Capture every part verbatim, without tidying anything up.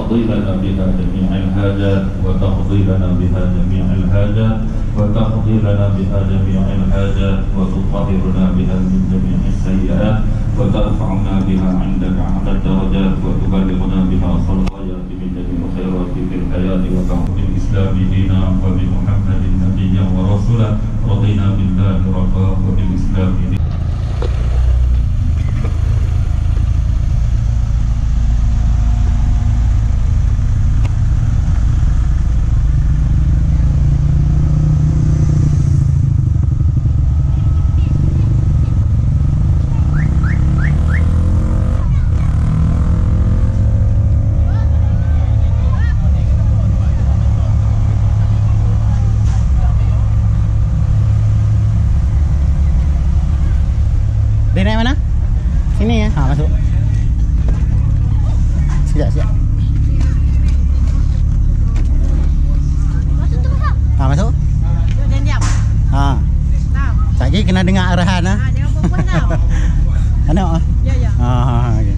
وتقضي لنا بها جميع الحاجات وتقضي لنا بها جميع الحاجات وتقضي لنا بها جميع الحاجات وتطهرنا بها من جميع السيئات وترفعنا بها عندك أعلى الدرجات وتبلغنا بها الغايات من جميع الخيرات في الحياة وتعود بالإسلام دينا وبمحمد نبيا ورسولا رضينا بالله ربا وبالإسلام دينا. Dia naik mana? Sini ya? Ha, masuk. Sekejap, sekejap. Masuk tu Pak. Ha, masuk. Jangan diam. Ha. Nah. Sekejap lagi kena dengar arahan ah. Ha, jangan perempuan tau. Anak ah. Ya, ya. Ha, ha, ha, okey.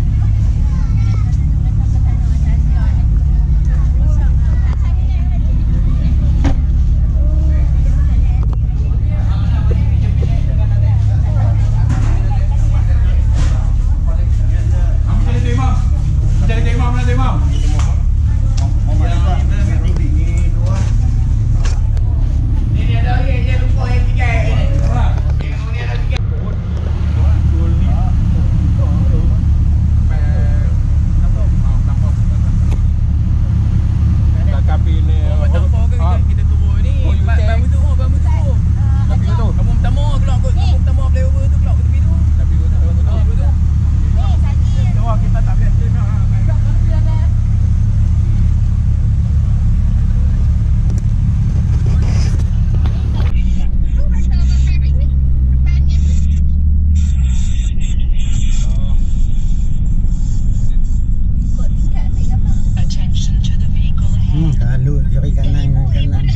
Kiri kanan, kanan.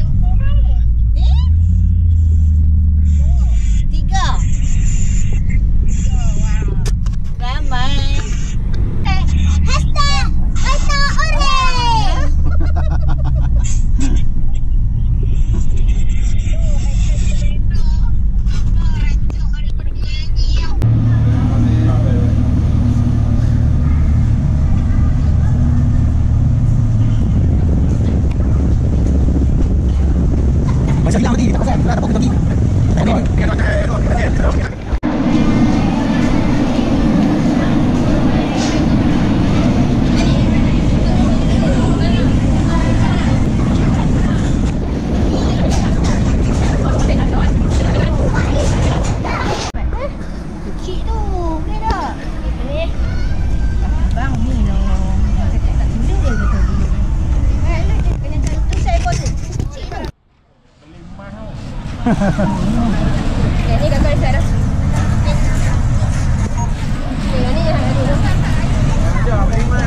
Tiga. Ramai. Eh, hashtag Aina Orange. Masih hilang tadi, tak pasal. Dah dapat kita pergi. Kecil tu, boleh tak? Boleh. Bang, ni loh. Cakap tak benda dia kata dulu. Eh, lu kena tu saya kau tu. Kecil tu. Okay, ni kakak saya dah. Yang ni yang dulu. Jom, lima.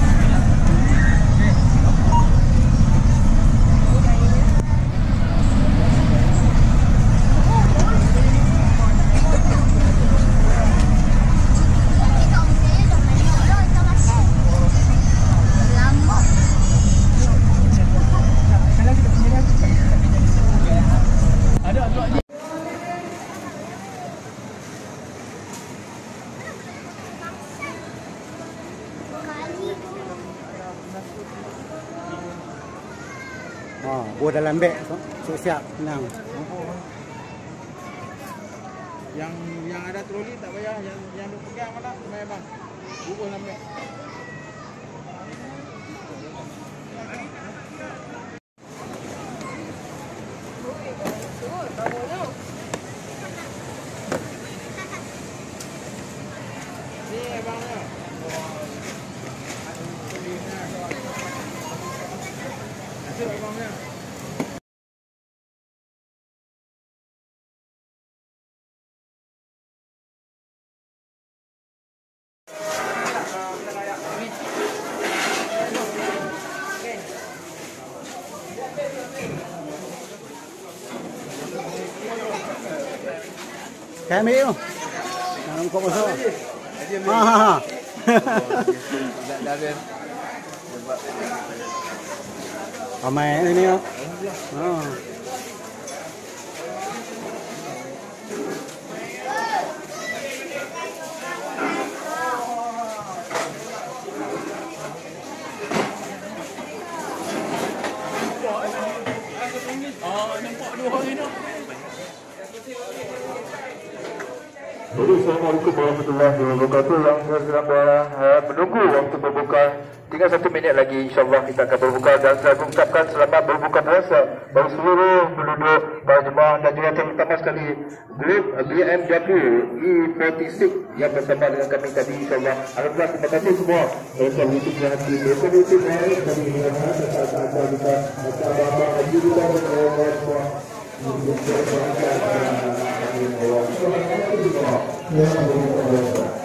Oh, bawa dalam beg. Siap-siap, tenang. Yang yang ada troli tak payah, yang yang lu pegang mana? Mai bang. Bubur dalam beg. Ni abang ni. Nasib abang ni. Saya ambil tu. Jangan kau masuk. Ha ha ha. Dah dah. Ramai ini ya. Oh. Jadi Assalamualaikum warahmatullahi wabarakatuh. Yang saya sedang uh, menunggu waktu berbuka. Tinggal satu minit lagi, insyaAllah kita akan berbuka. Dan saya mengucapkan selamat berbuka puasa bagi seluruh penduduk, para jemaah dan juga terutama sekali grup B M W E empat puluh enam yang bersama dengan kami tadi, insyaAllah. Alhamdulillah, terima kasih semua. Saya untuk hati. Saya untuk hari kami dengan hati saat-saat kita bersama-sama haji kita bersama semua. Terima kasih.